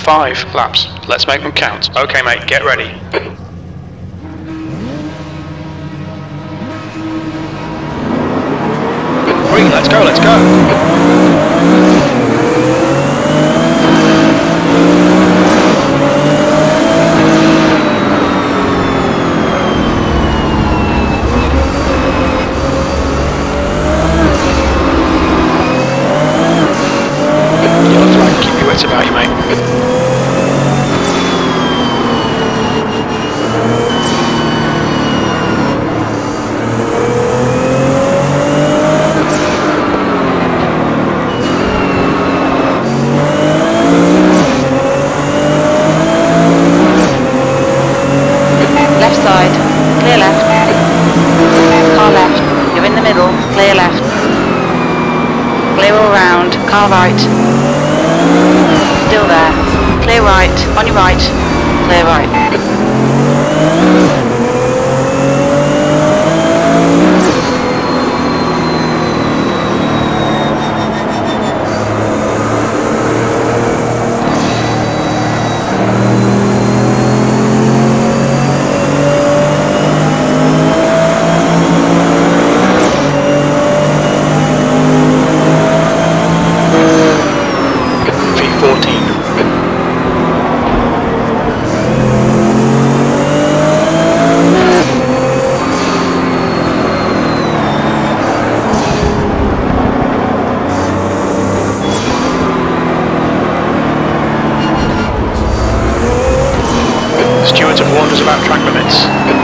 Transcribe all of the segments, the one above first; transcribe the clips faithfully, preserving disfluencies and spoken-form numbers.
Five laps. Let's make them count. Okay, mate, get ready. Three, let's go, let's go. About you, mate. Left side, clear left. Car left, you're in the middle, clear left. Clear all round, car right. Still there. Clear right. On your right. Clear right. Stewards have warned us about track limits.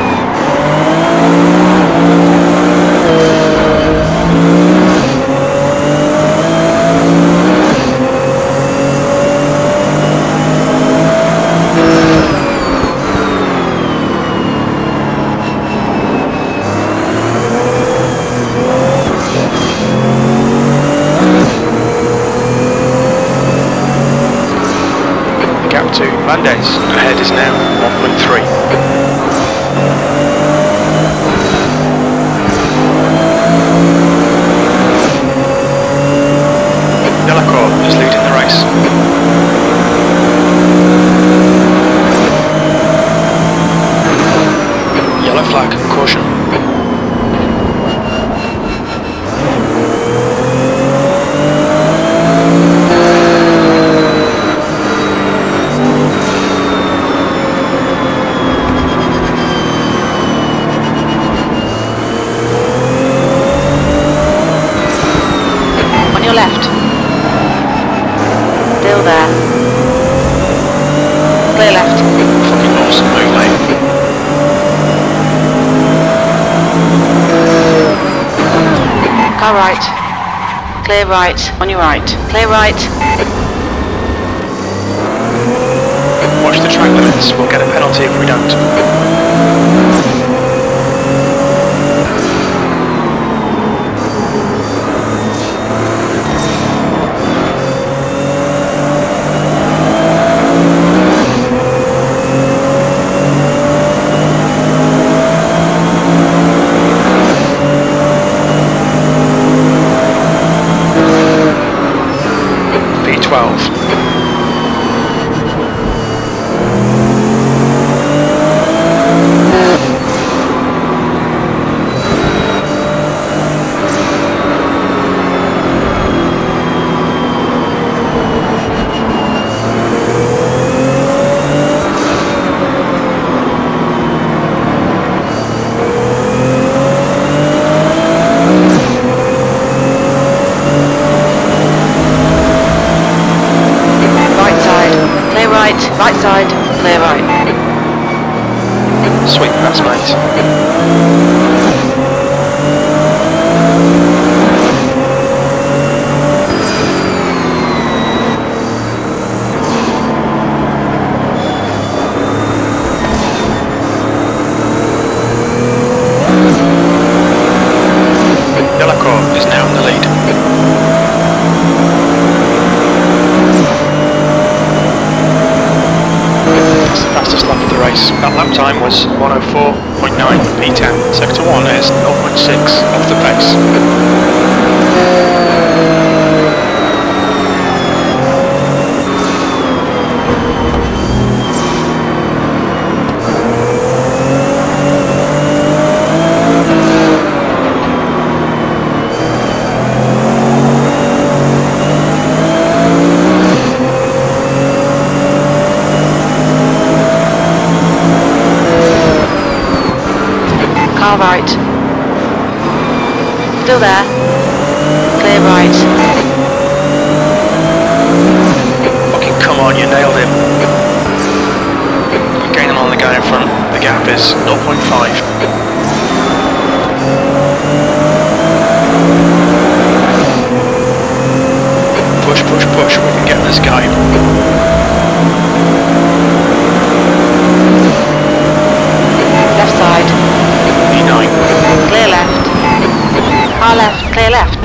Gap to Mendes ahead is now one point three. Delacour is leading the race. Yellow flag, caution. Left. Still there. Clear left. Fucking awesome move, mate. Car right. Clear right. On your right. Clear right. Watch the track limits. We'll get a penalty if we don't. twelve. Right side, clear right. Sweet, that's mate. Delacour is now in the lead. Fastest lap of the race. That lap time was one oh four point nine P ten. Sector one is zero point six off the pace. car right. Still there. Clear right. Fucking come on, you nailed him. Gaining on the guy in front. The gap is zero point five. Push, push, push. We can get this guy. Left side. E nine. Clear left. Car left. Clear left.